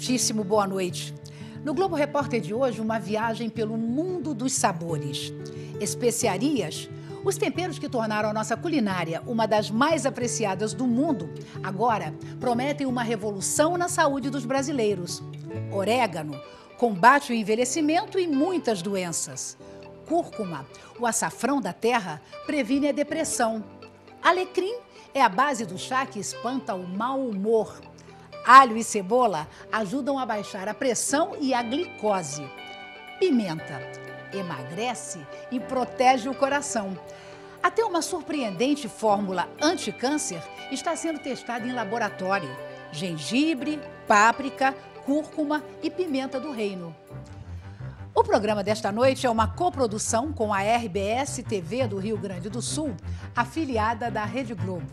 Muitíssimo boa noite. No Globo Repórter de hoje, uma viagem pelo mundo dos sabores. Especiarias, os temperos que tornaram a nossa culinária uma das mais apreciadas do mundo, agora prometem uma revolução na saúde dos brasileiros. Orégano combate o envelhecimento e muitas doenças. Cúrcuma, o açafrão da terra, previne a depressão. Alecrim é a base do chá que espanta o mau humor. Alho e cebola ajudam a baixar a pressão e a glicose. Pimenta emagrece e protege o coração. Até uma surpreendente fórmula anti-câncer está sendo testada em laboratório. Gengibre, páprica, cúrcuma e pimenta do reino. O programa desta noite é uma coprodução com a RBS TV do Rio Grande do Sul, afiliada da Rede Globo.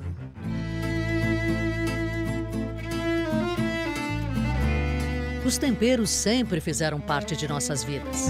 Os temperos sempre fizeram parte de nossas vidas.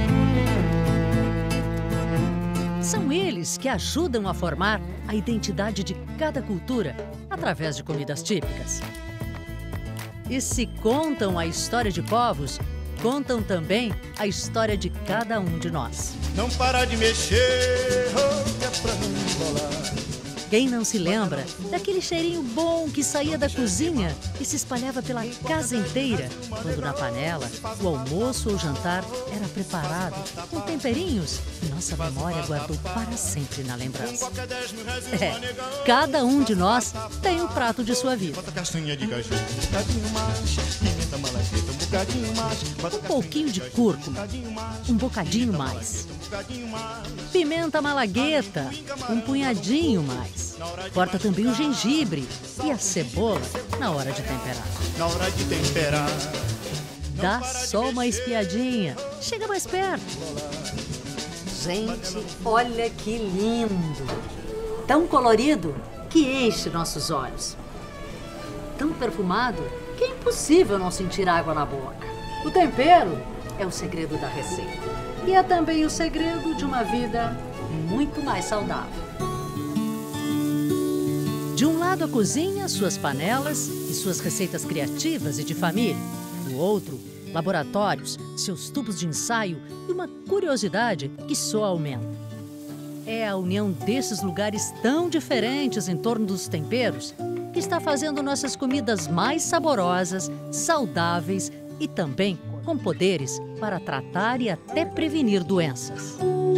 São eles que ajudam a formar a identidade de cada cultura através de comidas típicas. E se contam a história de povos, contam também a história de cada um de nós. Não para de mexer, oh, é pra não embolar. Quem não se lembra daquele cheirinho bom que saía da cozinha e se espalhava pela casa inteira, quando na panela o almoço ou jantar era preparado com temperinhos que nossa memória guardou para sempre na lembrança. Cada um de nós tem um prato de sua vida. Um pouquinho de cúrcuma, um bocadinho mais. Pimenta malagueta, um punhadinho mais. Corta também o gengibre e a cebola na hora de temperar. Na hora de temperar. Dá só uma espiadinha. Chega mais perto. Gente, olha que lindo! Tão colorido que enche nossos olhos. Tão perfumado que é impossível não sentir água na boca. O tempero é o segredo da receita. E é também o segredo de uma vida muito mais saudável. De um lado a cozinha, suas panelas e suas receitas criativas e de família. Do outro, laboratórios, seus tubos de ensaio e uma curiosidade que só aumenta. É a união desses lugares tão diferentes em torno dos temperos que está fazendo nossas comidas mais saborosas, saudáveis e também com poderes para tratar e até prevenir doenças.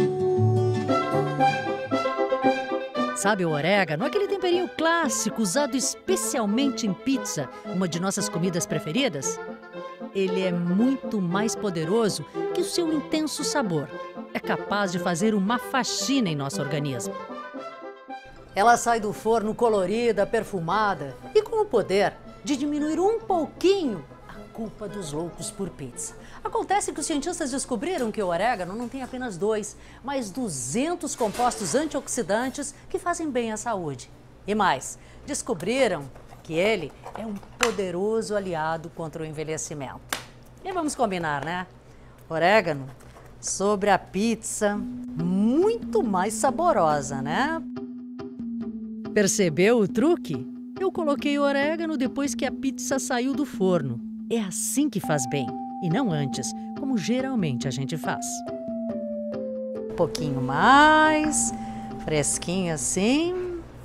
Sabe o orégano, aquele temperinho clássico usado especialmente em pizza, uma de nossas comidas preferidas? Ele é muito mais poderoso que o seu intenso sabor. É capaz de fazer uma faxina em nosso organismo. Ela sai do forno colorida, perfumada e com o poder de diminuir um pouquinho a culpa dos loucos por pizza. Acontece que os cientistas descobriram que o orégano não tem apenas 2, mas 200 compostos antioxidantes que fazem bem à saúde. E mais, descobriram que ele é um poderoso aliado contra o envelhecimento. E vamos combinar, né? Orégano sobre a pizza, muito mais saborosa, né? Percebeu o truque? Eu coloquei o orégano depois que a pizza saiu do forno. É assim que faz bem, e não antes, como geralmente a gente faz. Um pouquinho mais, fresquinho assim.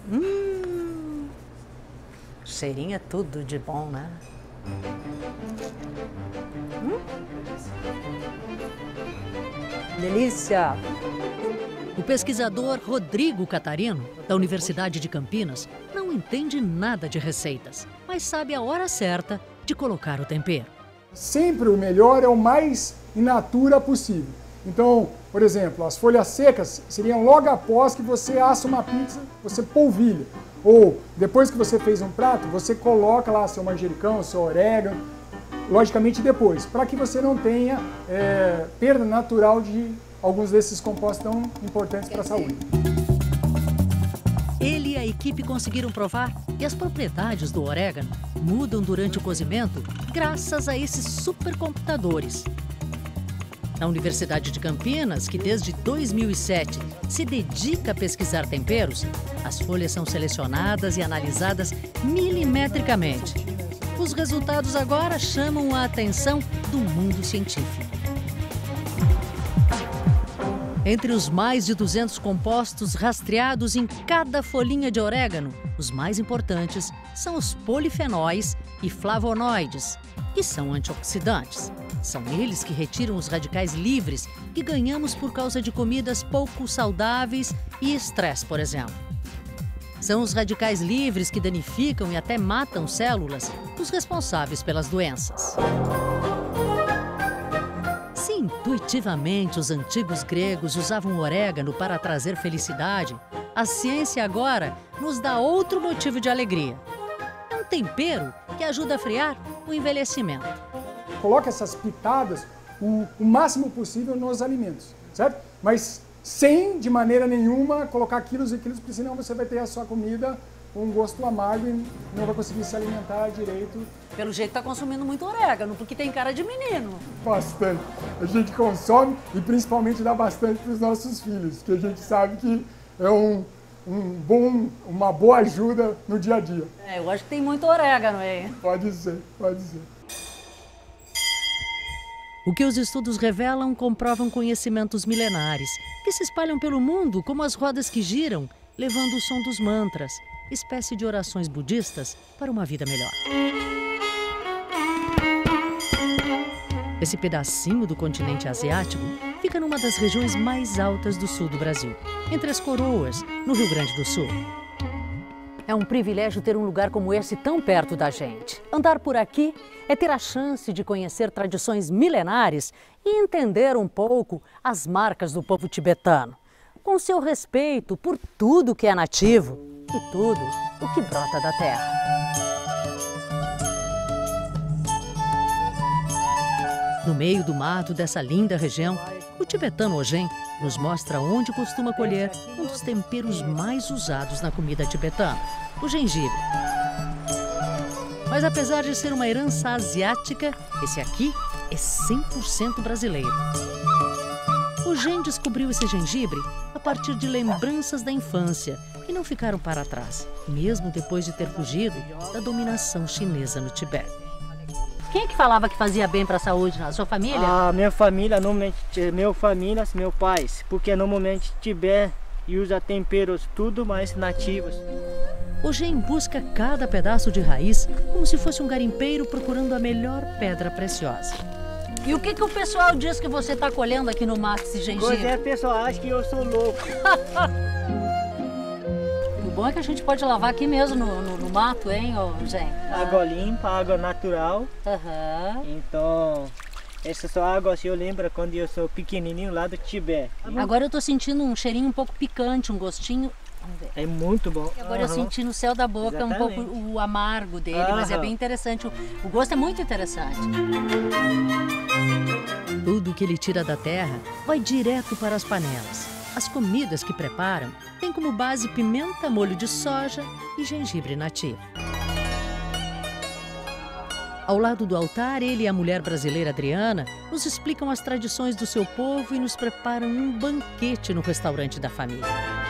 Cheirinho é tudo de bom, né? Delícia! O pesquisador Rodrigo Catarino, da Universidade de Campinas, não entende nada de receitas, mas sabe a hora certa de colocar o tempero. Sempre o melhor é o mais in natura possível. Então, por exemplo, as folhas secas seriam logo após que você assa uma pizza, você polvilha. Ou depois que você fez um prato, você coloca lá seu manjericão, seu orégano, logicamente depois, para que você não tenha perda natural de alguns desses compostos tão importantes para a saúde. Ele e a equipe conseguiram provar que as propriedades do orégano mudam durante o cozimento graças a esses supercomputadores. Na Universidade de Campinas, que desde 2007 se dedica a pesquisar temperos, as folhas são selecionadas e analisadas milimetricamente. Os resultados agora chamam a atenção do mundo científico. Entre os mais de 200 compostos rastreados em cada folhinha de orégano, os mais importantes são os polifenóis e flavonoides, que são antioxidantes. São eles que retiram os radicais livres que ganhamos por causa de comidas pouco saudáveis e estresse, por exemplo. São os radicais livres que danificam e até matam células, os responsáveis pelas doenças. Se intuitivamente os antigos gregos usavam o orégano para trazer felicidade, a ciência agora nos dá outro motivo de alegria. É um tempero que ajuda a frear o envelhecimento. Coloque essas pitadas o máximo possível nos alimentos, certo? Mas sem, de maneira nenhuma, colocar quilos e quilos, porque senão você vai ter a sua comida com um gosto amargo e não vai conseguir se alimentar direito. Pelo jeito tá consumindo muito orégano, porque tem cara de menino. Bastante. A gente consome e principalmente dá bastante para os nossos filhos, que a gente sabe que é uma boa ajuda no dia a dia. Eu acho que tem muito orégano aí. Pode ser, pode ser. O que os estudos revelam comprovam conhecimentos milenares, que se espalham pelo mundo como as rodas que giram, levando o som dos mantras, espécie de orações budistas para uma vida melhor. Esse pedacinho do continente asiático fica numa das regiões mais altas do sul do Brasil, entre as Coroas, no Rio Grande do Sul. É um privilégio ter um lugar como esse tão perto da gente. Andar por aqui é ter a chance de conhecer tradições milenares e entender um pouco as marcas do povo tibetano, com seu respeito por tudo que é nativo e tudo o que brota da terra. No meio do mato dessa linda região, o tibetano Ogen nos mostra onde costuma colher um dos temperos mais usados na comida tibetana, o gengibre. Mas apesar de ser uma herança asiática, esse aqui é 100% brasileiro. Ogen descobriu esse gengibre a partir de lembranças da infância que não ficaram para trás, mesmo depois de ter fugido da dominação chinesa no Tibete. Quem é que falava que fazia bem para a saúde na sua família? Minha família, normalmente, meus pais, porque normalmente Tibete usa temperos tudo mais nativos. Ogen busca cada pedaço de raiz como se fosse um garimpeiro procurando a melhor pedra preciosa. E o que o pessoal diz que você está colhendo aqui no mato, esse gengibre? Pois é, pessoal, acha que eu sou louco. O bom é que a gente pode lavar aqui mesmo no mato, hein, Ogen? Água limpa, água natural. Então, essa só água assim, eu lembro quando eu sou pequenininho lá do Tibete. Agora eu tô sentindo um cheirinho um pouco picante, um gostinho. Vamos ver. É muito bom. Agora eu senti no céu da boca um pouco o amargo dele, mas é bem interessante. O gosto é muito interessante. Tudo que ele tira da terra vai direto para as panelas. As comidas que preparam têm como base pimenta, molho de soja e gengibre nativo. Ao lado do altar, ele e a mulher brasileira Adriana nos explicam as tradições do seu povo e nos preparam um banquete no restaurante da família.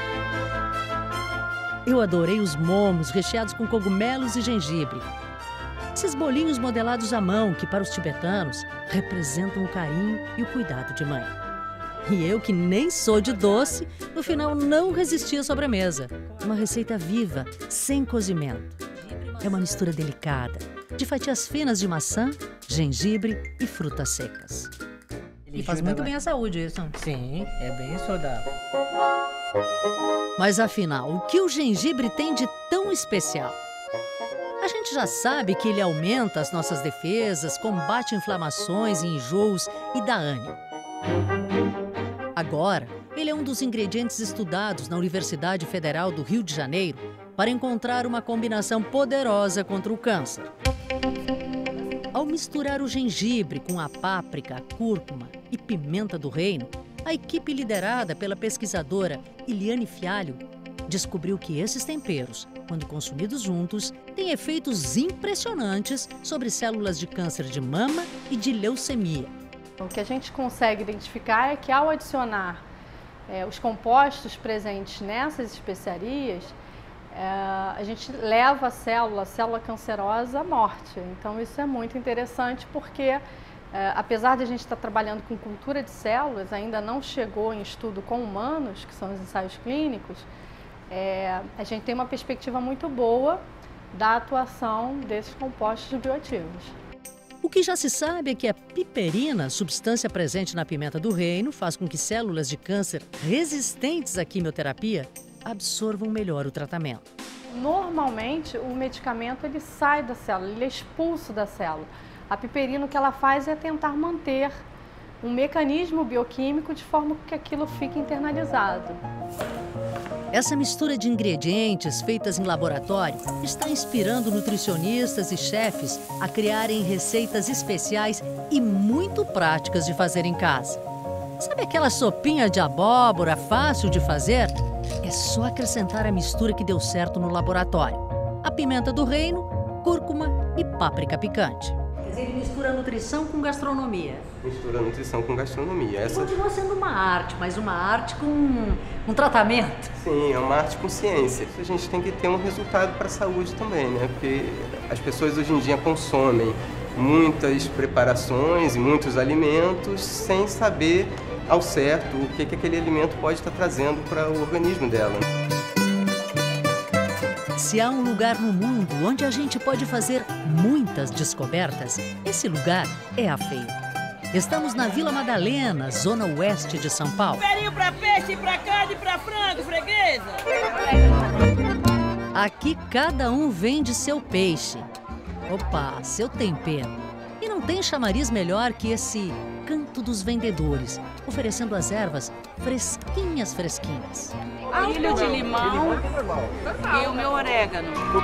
Eu adorei os momos recheados com cogumelos e gengibre. Esses bolinhos modelados à mão que, para os tibetanos, representam o carinho e o cuidado de mãe. E eu, que nem sou de doce, no final não resisti à sobremesa. Uma receita viva, sem cozimento. É uma mistura delicada, de fatias finas de maçã, gengibre e frutas secas. E faz muito bem à saúde isso. Sim, é bem saudável. Mas afinal, o que o gengibre tem de tão especial? A gente já sabe que ele aumenta as nossas defesas, combate inflamações e enjoos e dá ânimo. Agora, ele é um dos ingredientes estudados na Universidade Federal do Rio de Janeiro para encontrar uma combinação poderosa contra o câncer. Ao misturar o gengibre com a páprica, a cúrcuma e pimenta do reino, a equipe liderada pela pesquisadora Eliane Fialho descobriu que esses temperos, quando consumidos juntos, têm efeitos impressionantes sobre células de câncer de mama e de leucemia. O que a gente consegue identificar é que ao adicionar os compostos presentes nessas especiarias, a gente leva a célula cancerosa à morte. Então isso é muito interessante porque, apesar de a gente estar trabalhando com cultura de células, ainda não chegou em estudo com humanos, que são os ensaios clínicos, a gente tem uma perspectiva muito boa da atuação desses compostos bioativos. O que já se sabe é que a piperina, substância presente na pimenta do reino, faz com que células de câncer resistentes à quimioterapia absorvam melhor o tratamento. Normalmente, o medicamento ele sai da célula, ele é expulso da célula. A piperina, o que ela faz é tentar manter um mecanismo bioquímico de forma que aquilo fique internalizado. Essa mistura de ingredientes feitas em laboratório está inspirando nutricionistas e chefes a criarem receitas especiais e muito práticas de fazer em casa. Sabe aquela sopinha de abóbora fácil de fazer? É só acrescentar a mistura que deu certo no laboratório: a pimenta do reino, cúrcuma e páprica picante. Quer dizer, ele mistura nutrição com gastronomia. Mistura nutrição com gastronomia. Essa... Continua sendo uma arte, mas uma arte com um tratamento. Sim, é uma arte com ciência. A gente tem que ter um resultado para a saúde também, né? Porque as pessoas hoje em dia consomem muitas preparações e muitos alimentos sem saber ao certo o que aquele alimento pode estar trazendo para o organismo dela. Se há um lugar no mundo onde a gente pode fazer muitas descobertas, esse lugar é a feira. Estamos na Vila Madalena, zona oeste de São Paulo. Perinho pra peixe, pra carne, pra frango, freguesa. Aqui cada um vende seu peixe. Opa, seu tempero. E não tem chamariz melhor que esse canto dos vendedores, oferecendo as ervas fresquinhas. Milho de limão e o meu orégano.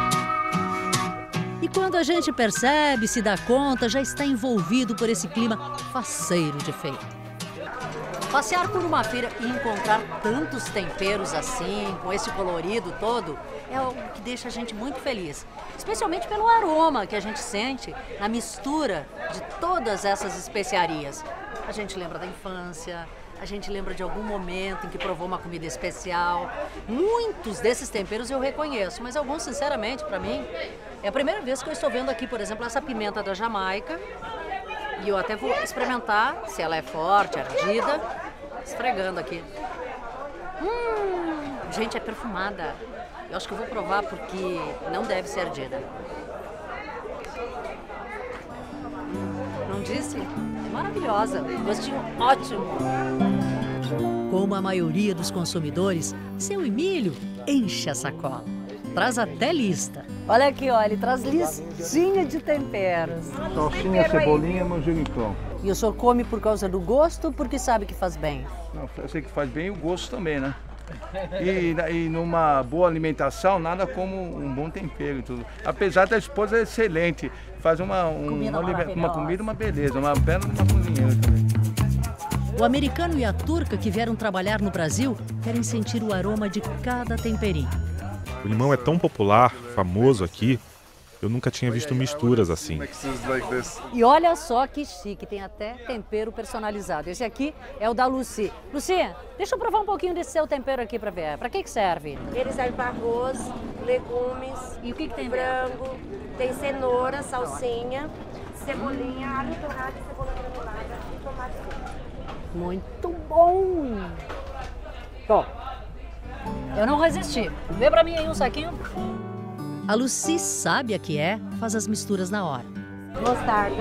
E quando a gente percebe, se dá conta, já está envolvido por esse clima faceiro de feira. Passear por uma feira e encontrar tantos temperos assim, com esse colorido todo, é algo que deixa a gente muito feliz. Especialmente pelo aroma que a gente sente na mistura de todas essas especiarias. A gente lembra da infância, a gente lembra de algum momento em que provou uma comida especial. Muitos desses temperos eu reconheço, mas alguns, sinceramente, para mim, é a primeira vez que eu estou vendo aqui, por exemplo, essa pimenta da Jamaica. E eu até vou experimentar se ela é forte, ardida, esfregando aqui. Gente, é perfumada. Eu acho que eu vou provar porque não deve ser ardida. Não disse? É maravilhosa, gostinho ótimo. Como a maioria dos consumidores, seu Emílio enche a sacola. Traz até lista. Olha aqui, ó, ele traz listinha de temperos. Salsinha, cebolinha, manjericão. E o senhor come por causa do gosto ou porque sabe que faz bem? Não, eu sei que faz bem e o gosto também, né? E numa boa alimentação, nada como um bom tempero e tudo. Apesar da esposa é excelente, faz uma comida, uma beleza, uma bela uma cozinheira também. O americano e a turca que vieram trabalhar no Brasil querem sentir o aroma de cada temperinho. O limão é tão popular, famoso aqui, eu nunca tinha visto misturas assim. E olha só que chique, tem até tempero personalizado. Esse aqui é o da Lucy. Lucy, deixa eu provar um pouquinho desse seu tempero aqui para ver. Para que serve? Ele serve para arroz, legumes, e o que tem frango, tem cenoura, salsinha, cebolinha, alho torrado, cebola granulada e tomate seco. Muito bom! Bom, eu não resisti. Vê pra mim aí um saquinho. A Lucy sabe a que é, faz as misturas na hora. Mostarda,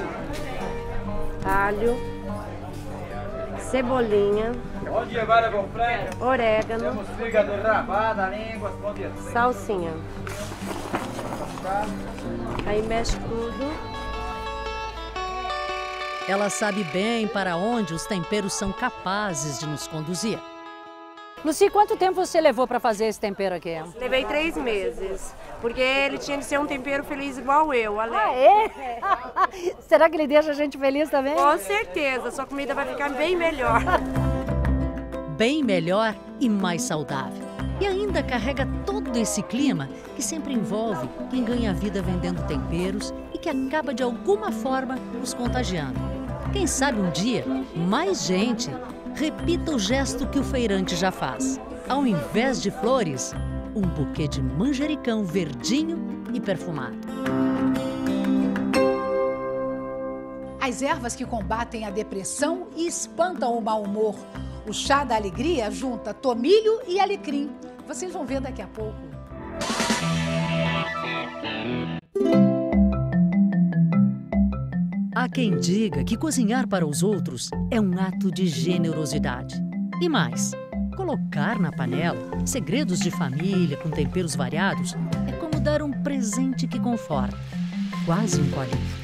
alho, cebolinha, orégano, salsinha. Aí mexe tudo. Ela sabe bem para onde os temperos são capazes de nos conduzir. Lucy, quanto tempo você levou para fazer esse tempero aqui? Levei 3 meses, porque ele tinha de ser um tempero feliz igual eu, alegre. Ah, é? Será que ele deixa a gente feliz também? Com certeza, sua comida vai ficar bem melhor. Bem melhor e mais saudável. E ainda carrega todo esse clima que sempre envolve quem ganha vida vendendo temperos e que acaba de alguma forma nos contagiando. Quem sabe um dia, mais gente repita o gesto que o feirante já faz. Ao invés de flores, um buquê de manjericão verdinho e perfumado. As ervas que combatem a depressão e espantam o mau humor. O chá da alegria junta tomilho e alecrim. Vocês vão ver daqui a pouco. Há quem diga que cozinhar para os outros é um ato de generosidade. E mais, colocar na panela segredos de família com temperos variados é como dar um presente que conforta, quase um colinho.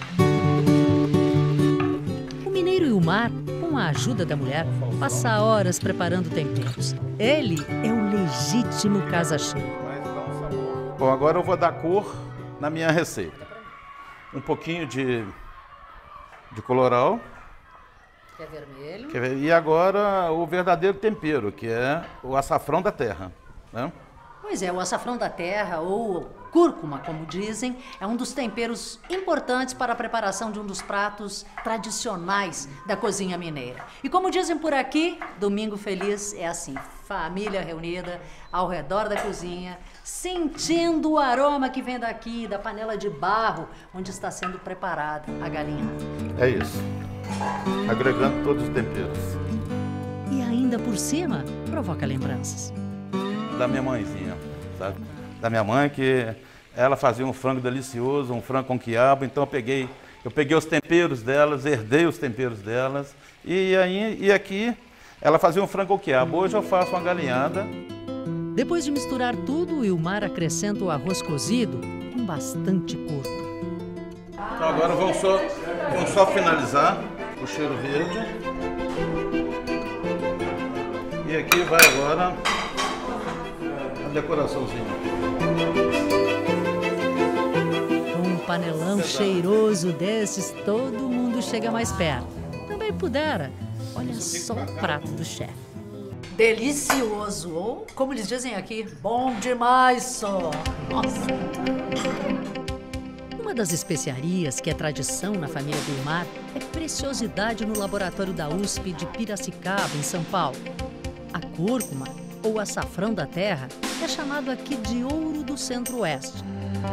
O mineiro Ilmar, com a ajuda da mulher, passa horas preparando temperos. Ele é o legítimo casa-cheio. Bom, agora eu vou dar cor na minha receita. Um pouquinho de colorau. Que é vermelho. E agora o verdadeiro tempero, que é o açafrão da terra, né? Pois é, o açafrão da terra, ou cúrcuma, como dizem, é um dos temperos importantes para a preparação de um dos pratos tradicionais da cozinha mineira. E como dizem por aqui, domingo feliz é assim, família reunida ao redor da cozinha, sentindo o aroma que vem daqui, da panela de barro, onde está sendo preparada a galinha. É isso, agregando todos os temperos. E ainda por cima, provoca lembranças. Da minha mãezinha, sabe? Da minha mãe, que ela fazia um frango delicioso, um frango com quiabo, então eu peguei os temperos delas, herdei os temperos delas, e aqui ela fazia um frango com quiabo. Hoje eu faço uma galinhada. Depois de misturar tudo, o Ilmar acrescenta o arroz cozido com bastante cúrcuma. Então agora vamos só finalizar o cheiro verde. E aqui vai agora a decoraçãozinha. Com um panelão cheiroso desses, todo mundo chega mais perto. Também pudera. Olha só o prato do chefe. Delicioso, ou como eles dizem aqui, bom demais só. Nossa! Uma das especiarias que é tradição na família do Ilmar é preciosidade no laboratório da USP de Piracicaba, em São Paulo. A cúrcuma, ou açafrão da terra, é chamado aqui de ouro do centro-oeste.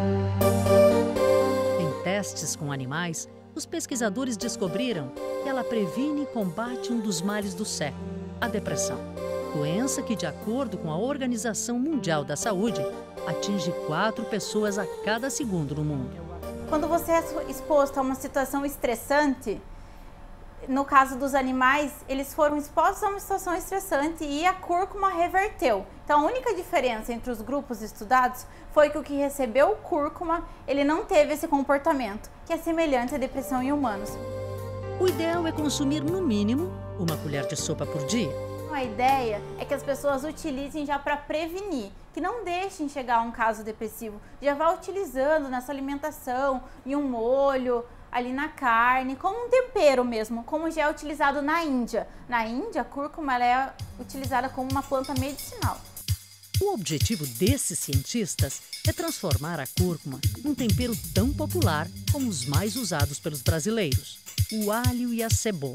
Em testes com animais, os pesquisadores descobriram que ela previne e combate um dos males do século, a depressão. Doença que, de acordo com a Organização Mundial da Saúde, atinge 4 pessoas a cada segundo no mundo. Quando você é exposto a uma situação estressante, no caso dos animais, eles foram expostos a uma situação estressante e a cúrcuma reverteu. Então, a única diferença entre os grupos estudados foi que o que recebeu cúrcuma, ele não teve esse comportamento, que é semelhante à depressão em humanos. O ideal é consumir, no mínimo, 1 colher de sopa por dia. A ideia é que as pessoas utilizem já para prevenir, que não deixem chegar a um caso depressivo. Já vá utilizando na sua alimentação, em um molho, ali na carne, como um tempero mesmo, como já é utilizado na Índia. Na Índia, a cúrcuma ela é utilizada como uma planta medicinal. O objetivo desses cientistas é transformar a cúrcuma num tempero tão popular como os mais usados pelos brasileiros, o alho e a cebola.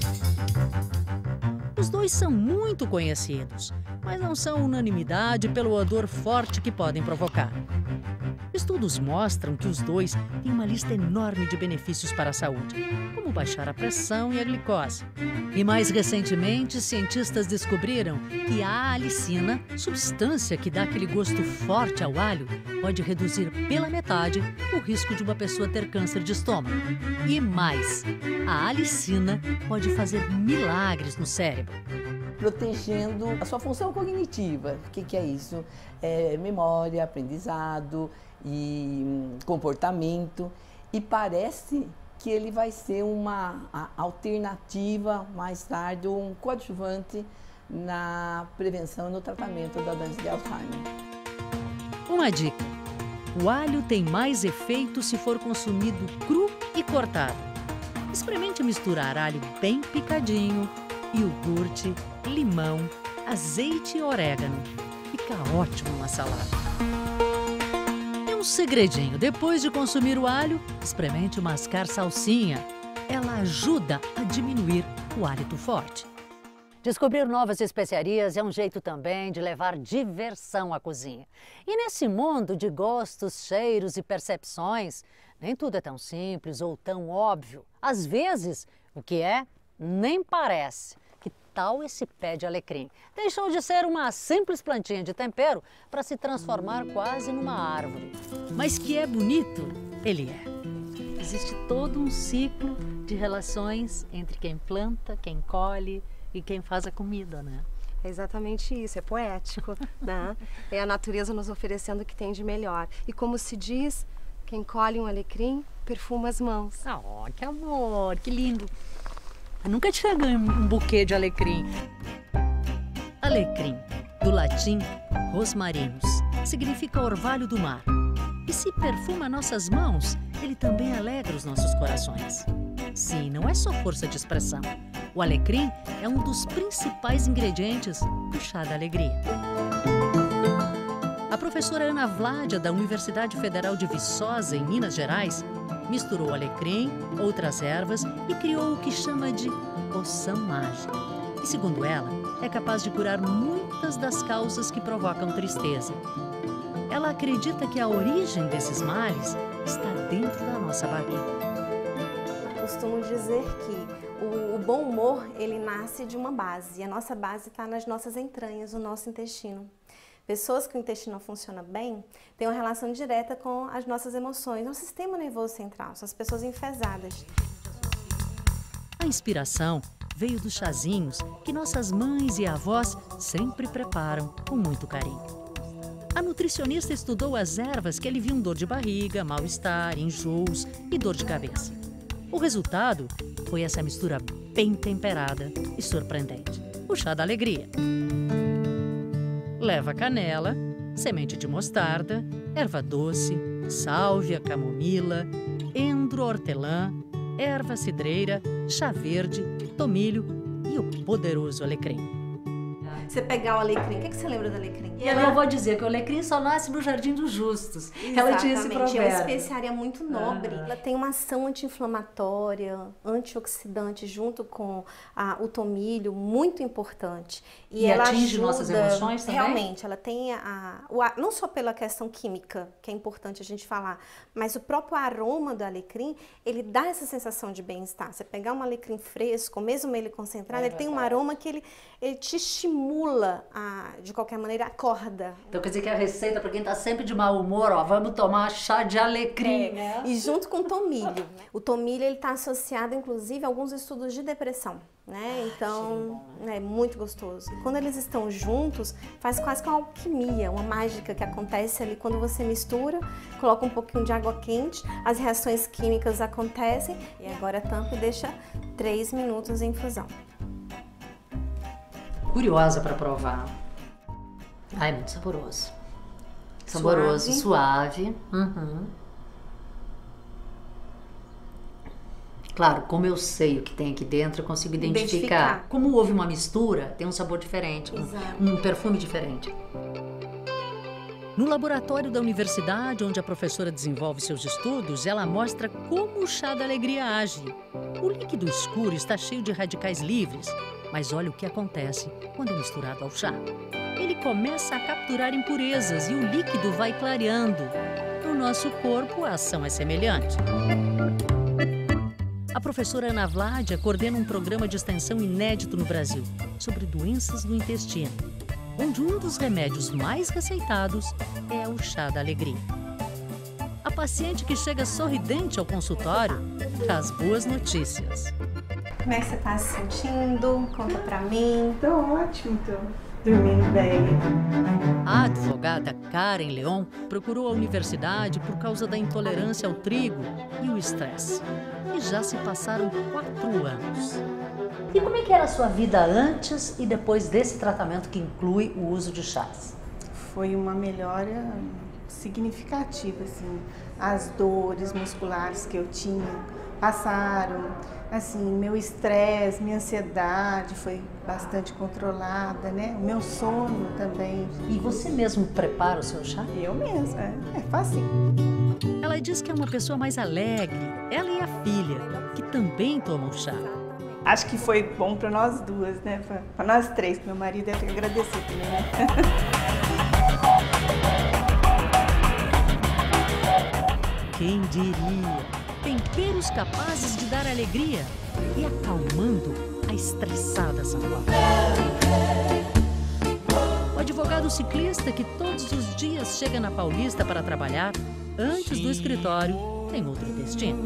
Os dois são muito conhecidos, mas não são unanimidade pelo odor forte que podem provocar. Estudos mostram que os dois têm uma lista enorme de benefícios para a saúde, como baixar a pressão e a glicose. E mais recentemente, cientistas descobriram que a alicina, substância que dá aquele gosto forte ao alho, pode reduzir pela metade o risco de uma pessoa ter câncer de estômago. E mais, a alicina pode fazer milagres no cérebro. Protegendo a sua função cognitiva. O que é isso? É memória, aprendizado e comportamento. E parece que ele vai ser uma alternativa, mais tarde, um coadjuvante na prevenção e no tratamento da doença de Alzheimer. Uma dica: o alho tem mais efeito se for consumido cru e cortado. Experimente misturar alho bem picadinho, iogurte, limão, azeite e orégano. Fica ótimo na salada. E um segredinho: depois de consumir o alho, experimente mascar salsinha. Ela ajuda a diminuir o hálito forte. Descobrir novas especiarias é um jeito também de levar diversão à cozinha. E nesse mundo de gostos, cheiros e percepções, nem tudo é tão simples ou tão óbvio. Às vezes, o que é, nem parece. Que tal esse pé de alecrim? Deixou de ser uma simples plantinha de tempero para se transformar quase numa árvore. Mas que é bonito, ele é. Existe todo um ciclo de relações entre quem planta, quem colhe e quem faz a comida, né? É exatamente isso, é poético, né? É a natureza nos oferecendo o que tem de melhor. E como se diz, quem colhe um alecrim, perfuma as mãos. Oh, que amor, que lindo! Eu nunca tinha ganho um buquê de alecrim. Alecrim, do latim rosmarinus, significa orvalho do mar. E se perfuma nossas mãos, ele também alegra os nossos corações. Sim, não é só força de expressão. O alecrim é um dos principais ingredientes do chá da alegria. A professora Ana Vládia, da Universidade Federal de Viçosa, em Minas Gerais, misturou alecrim, outras ervas e criou o que chama de poção mágica. E, segundo ela, é capaz de curar muitas das causas que provocam tristeza. Ela acredita que a origem desses males está dentro da nossa barriga. Costumo dizer que o bom humor, ele nasce de uma base. E a nossa base está nas nossas entranhas, no nosso intestino. Pessoas que o intestino não funciona bem têm uma relação direta com as nossas emoções, nosso sistema nervoso central, são as pessoas enfesadas. A inspiração veio dos chazinhos que nossas mães e avós sempre preparam com muito carinho. A nutricionista estudou as ervas que aliviam dor de barriga, mal-estar, enjoos e dor de cabeça. O resultado foi essa mistura bem temperada e surpreendente, o chá da alegria. Leva canela, semente de mostarda, erva doce, sálvia, camomila, endro, hortelã, erva cidreira, chá verde, tomilho e o poderoso alecrim. Você pegar o alecrim, o que você lembra do alecrim? E eu vou dizer que o alecrim só nasce no Jardim dos Justos. Exatamente. Ela tinha esse provérbio. É uma especiaria muito nobre. Ela tem uma ação anti-inflamatória, antioxidante, junto com o tomilho, muito importante. E ela atinge nossas emoções também? Realmente, ela tem não só pela questão química, que é importante a gente falar, mas o próprio aroma do alecrim, ele dá essa sensação de bem-estar. Você pegar um alecrim fresco, mesmo ele concentrado, ele tem um aroma que ele te estimula, de qualquer maneira, acorda. Então quer dizer que a receita para quem está sempre de mau humor, ó, vamos tomar chá de alecrim, né? E junto com o tomilho. O tomilho ele está associado, inclusive, a alguns estudos de depressão, né? Então, é muito gostoso. E quando eles estão juntos, faz quase que uma alquimia, uma mágica que acontece ali quando você mistura, coloca um pouquinho de água quente, as reações químicas acontecem e agora tampa e deixa 3 minutos em infusão. Curiosa para provar. Ai, muito saboroso. Saboroso, suave. Claro, como eu sei o que tem aqui dentro, eu consigo identificar. Como houve uma mistura, tem um sabor diferente, um perfume diferente. No laboratório da universidade, onde a professora desenvolve seus estudos, ela mostra como o chá da alegria age. O líquido escuro está cheio de radicais livres, mas olha o que acontece quando é misturado ao chá. Ele começa a capturar impurezas e o líquido vai clareando. No nosso corpo, a ação é semelhante. A professora Ana Vládia coordena um programa de extensão inédito no Brasil sobre doenças do intestino, onde um dos remédios mais receitados é o chá da alegria. A paciente que chega sorridente ao consultório traz boas notícias. Como é que você está se sentindo? Conta pra mim. Tô ótimo, tô dormindo bem. A advogada Karen Leon procurou a universidade por causa da intolerância ao trigo e o estresse. E já se passaram 4 anos. E como é que era a sua vida antes e depois desse tratamento que inclui o uso de chás? Foi uma melhora significativa, assim. As dores musculares que eu tinha passaram, assim, meu estresse, minha ansiedade foi bastante controlada, né? O meu sono também. E você mesmo prepara o seu chá? Eu mesma, é fácil. Ela diz que é uma pessoa mais alegre, ela e a filha, que também tomam chá. Acho que foi bom para nós duas, né? Para nós três, meu marido deve ter que agradecer também, né? Quem diria? Temperos capazes de dar alegria e acalmando a estressada São Paulo. O advogado ciclista que todos os dias chega na Paulista para trabalhar, antes do escritório, tem outro destino.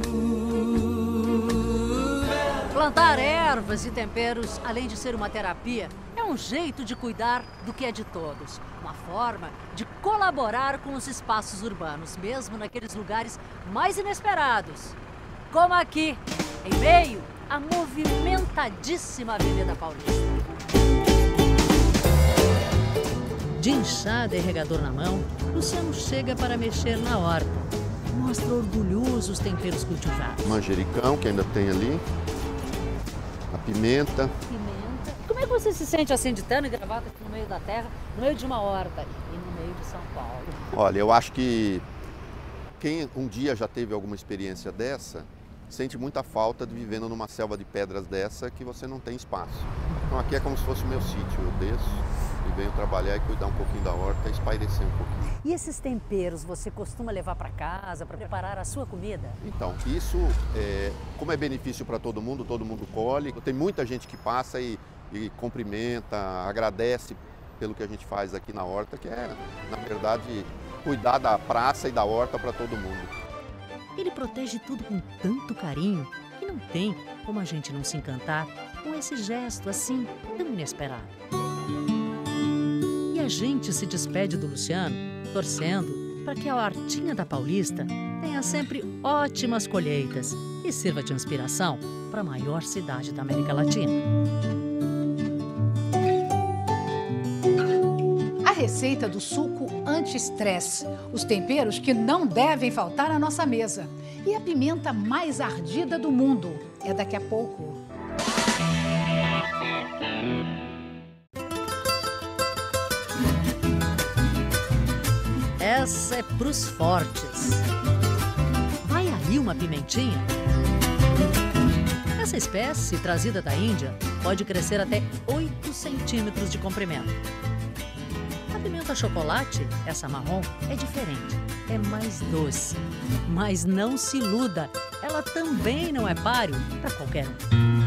Plantar ervas e temperos, além de ser uma terapia, é um jeito de cuidar do que é de todos. Uma forma de colaborar com os espaços urbanos, mesmo naqueles lugares mais inesperados. Como aqui, em meio à movimentadíssima Avenida Paulista. De enxada e regador na mão, Luciano chega para mexer na horta. Mostra orgulhoso os temperos cultivados. Manjericão, que ainda tem ali. A pimenta. Como é que você se sente assim de terno e gravata aqui no meio da terra, no meio de uma horta e no meio de São Paulo? Olha, eu acho que quem um dia já teve alguma experiência dessa, sente muita falta de vivendo numa selva de pedras dessa que você não tem espaço. Então aqui é como se fosse o meu sítio, eu desço e venho trabalhar e cuidar um pouquinho da horta e espairecer um pouquinho. E esses temperos você costuma levar para casa para preparar a sua comida? Então, isso, como é benefício para todo mundo colhe. Tem muita gente que passa e cumprimenta, agradece pelo que a gente faz aqui na horta, que é, na verdade, cuidar da praça e da horta para todo mundo. Ele protege tudo com tanto carinho que não tem como a gente não se encantar com esse gesto assim tão inesperado. E a gente se despede do Luciano, torcendo para que a hortinha da Paulista tenha sempre ótimas colheitas e sirva de inspiração para a maior cidade da América Latina. A receita do suco anti-estresse, os temperos que não devem faltar na nossa mesa e a pimenta mais ardida do mundo. É daqui a pouco. Essa é pros fortes. Vai ali uma pimentinha? Essa espécie, trazida da Índia, pode crescer até 8 centímetros de comprimento. A pimenta chocolate, essa marrom, é diferente. É mais doce. Mas não se iluda, ela também não é páreo para qualquer um.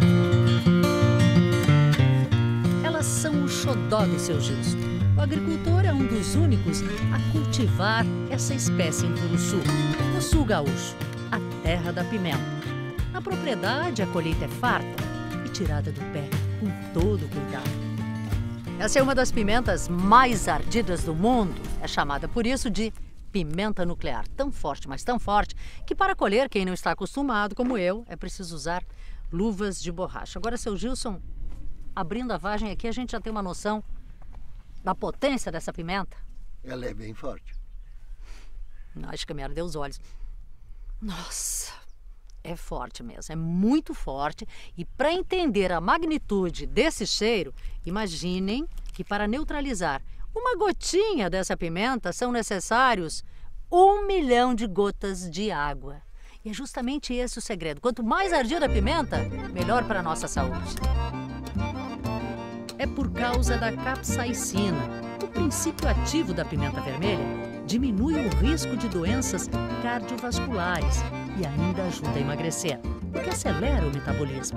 Elas são o xodó do seu Gilson. O agricultor é um dos únicos a cultivar essa espécie em Turuçu, no sul gaúcho, a terra da pimenta. Na propriedade, a colheita é farta e tirada do pé com todo cuidado. Essa é uma das pimentas mais ardidas do mundo. É chamada por isso de pimenta nuclear. Tão forte, mas tão forte, que para colher, quem não está acostumado, como eu, é preciso usar luvas de borracha. Agora, seu Gilson, abrindo a vagem aqui, a gente já tem uma noção da potência dessa pimenta. Ela é bem forte. Acho que me ardeu os olhos. Nossa, é forte mesmo, é muito forte. E para entender a magnitude desse cheiro, imaginem que para neutralizar uma gotinha dessa pimenta são necessários 1 milhão de gotas de água. E é justamente esse o segredo. Quanto mais ardida a pimenta, melhor para a nossa saúde. É por causa da capsaicina. O princípio ativo da pimenta vermelha diminui o risco de doenças cardiovasculares e ainda ajuda a emagrecer, porque acelera o metabolismo.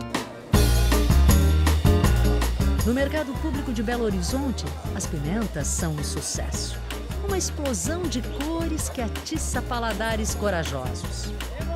No mercado público de Belo Horizonte, as pimentas são um sucesso. Uma explosão de cores que atiça paladares corajosos.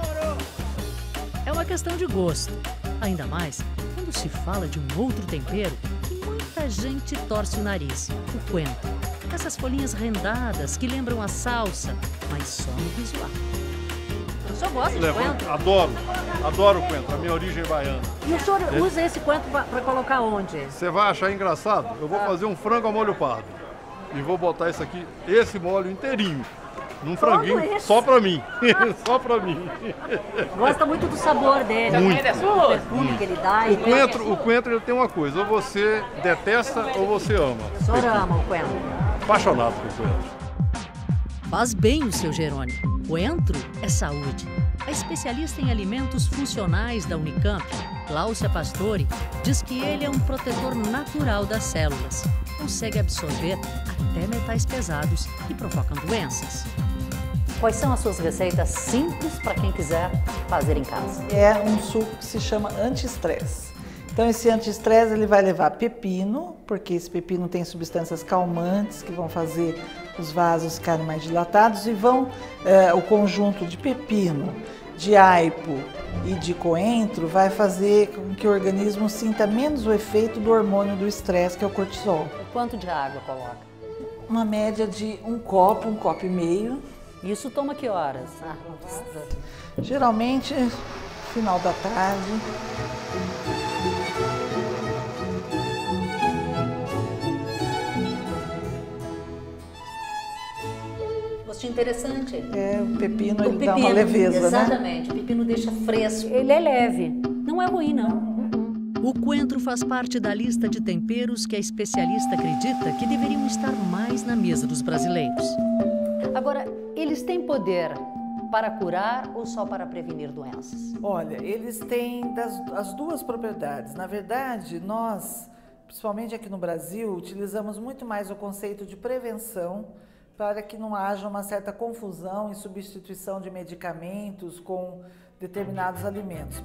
É uma questão de gosto, ainda mais quando se fala de um outro tempero que muita gente torce o nariz, o coentro. Essas folhinhas rendadas que lembram a salsa, mas só no visual. O senhor gosta de coentro? Adoro o coentro, a minha origem é baiana. E o senhor usa esse coentro para colocar onde? Você vai achar engraçado? Eu vou fazer um frango a molho pardo. E vou botar isso aqui, esse molho inteirinho, num franguinho, só pra mim. Só pra mim. Gosta muito do sabor dele. Muito. O perfume que ele dá. O coentro ele tem uma coisa, ou você detesta ou você ama. O senhor ama o coentro? Apaixonado por coentro. Faz bem o seu Jerônimo. Coentro é saúde. A especialista em alimentos funcionais da Unicamp Gláucia Pastore diz que ele é um protetor natural das células. Consegue absorver até metais pesados que provocam doenças. Quais são as suas receitas simples para quem quiser fazer em casa? É um suco que se chama anti-estresse. Então esse anti-estresse ele vai levar pepino, porque esse pepino tem substâncias calmantes que vão fazer os vasos ficarem mais dilatados e o conjunto de pepino, de aipo e de coentro vai fazer com que o organismo sinta menos o efeito do hormônio do estresse, que é o cortisol. Quanto de água coloca? Uma média de um copo e meio. Isso toma que horas? Geralmente, final da tarde. Gostinho interessante. O pepino ele dá uma leveza, exatamente, né? O pepino deixa fresco. Ele é leve, não é ruim não. O coentro faz parte da lista de temperos que a especialista acredita que deveriam estar mais na mesa dos brasileiros. Agora, eles têm poder para curar ou só para prevenir doenças? Olha, eles têm as duas propriedades. Na verdade, nós, principalmente aqui no Brasil, utilizamos muito mais o conceito de prevenção para que não haja uma certa confusão e substituição de medicamentos com determinados alimentos.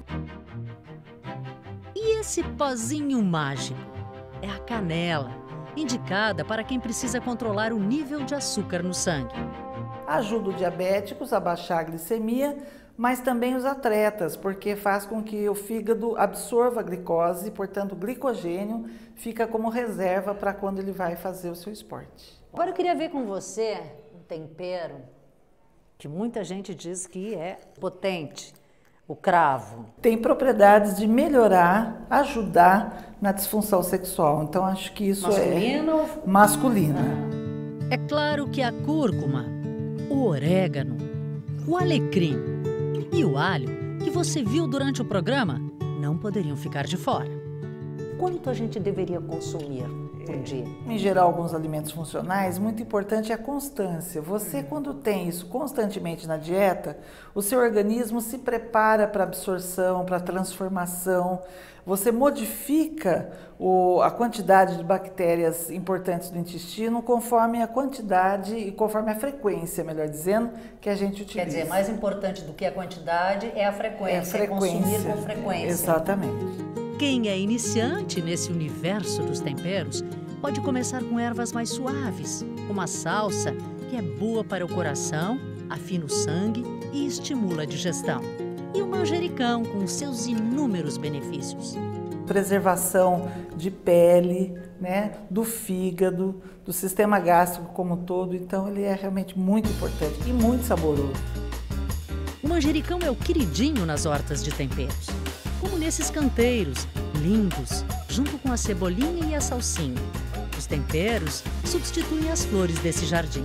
E esse pozinho mágico? É a canela, indicada para quem precisa controlar o nível de açúcar no sangue. Ajuda os diabéticos a baixar a glicemia, mas também os atletas, porque faz com que o fígado absorva a glicose, portanto o glicogênio fica como reserva para quando ele vai fazer o seu esporte. Agora eu queria ver com você um tempero que muita gente diz que é potente, o cravo. Tem propriedades de melhorar, ajudar na disfunção sexual, então acho que isso masculina ou masculina. É claro que a cúrcuma, o orégano, o alecrim e o alho que você viu durante o programa não poderiam ficar de fora. Quanto a gente deveria consumir por dia? Em geral, alguns alimentos funcionais, muito importante é a constância. Você, quando tem isso constantemente na dieta, o seu organismo se prepara para absorção, para transformação. Você modifica a quantidade de bactérias importantes do intestino conforme a quantidade e conforme a frequência, melhor dizendo, que a gente utiliza. Quer dizer, mais importante do que a quantidade é a frequência, é consumir com frequência. Exatamente. Quem é iniciante nesse universo dos temperos pode começar com ervas mais suaves, como a salsa, que é boa para o coração, afina o sangue e estimula a digestão. E o manjericão, com seus inúmeros benefícios. Preservação de pele, né, do fígado, do sistema gástrico como um todo, então ele é realmente muito importante e muito saboroso. O manjericão é o queridinho nas hortas de temperos, como nesses canteiros, lindos, junto com a cebolinha e a salsinha. Os temperos substituem as flores desse jardim.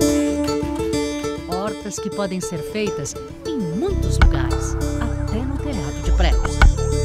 Hortas que podem ser feitas em muitos lugares, até no telhado de prédios.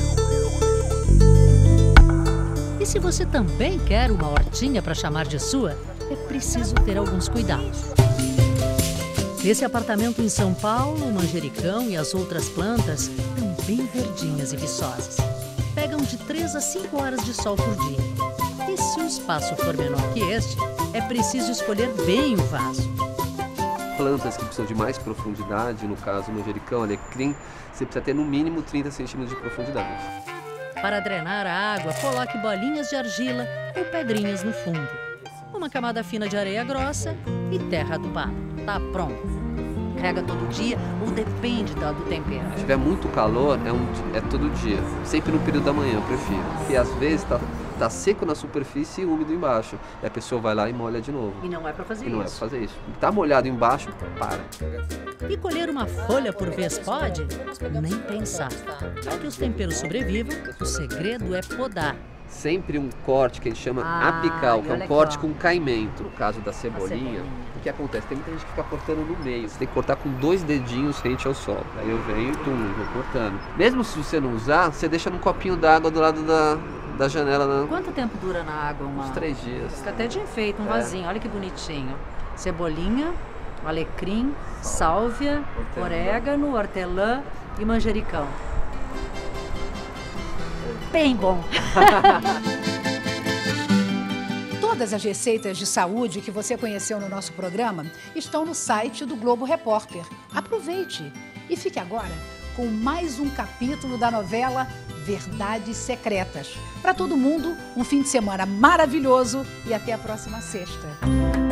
E se você também quer uma hortinha para chamar de sua, é preciso ter alguns cuidados. Nesse apartamento em São Paulo, o manjericão e as outras plantas estão bem verdinhas e viçosas. Pegam de 3 a 5 horas de sol por dia. E se o espaço for menor que este, é preciso escolher bem o vaso. Plantas que precisam de mais profundidade, no caso o manjericão, alecrim, você precisa ter no mínimo 30 centímetros de profundidade. Para drenar a água, coloque bolinhas de argila ou pedrinhas no fundo. Uma camada fina de areia grossa e terra adubada. Tá pronto. Rega todo dia ou depende do tempero. Se tiver muito calor, é todo dia. Sempre no período da manhã, eu prefiro. Porque às vezes tá seco na superfície e úmido embaixo. E a pessoa vai lá e molha de novo. E não é para fazer isso. Não é para fazer isso. Tá molhado embaixo, para. E colher uma folha por vez pode? Nem pensar. Para que os temperos sobrevivam, o segredo é podar. Sempre um corte que a gente chama apical, que é um corte com caimento. No caso da cebolinha, o que acontece? Tem muita gente que fica cortando no meio. Você tem que cortar com 2 dedinhos rente ao sol. Aí eu venho e vou cortando. Mesmo se você não usar, você deixa num copinho d'água do lado da janela. Quanto tempo dura na água? Uns 3 dias. Fica até de enfeite, um vasinho. Olha que bonitinho. Cebolinha, alecrim, sálvia, orégano, hortelã e manjericão. bem bom. Todas as receitas de saúde que você conheceu no nosso programa estão no site do Globo Repórter. Aproveite e fique agora com mais um capítulo da novela Verdades Secretas. Para todo mundo, um fim de semana maravilhoso e até a próxima sexta.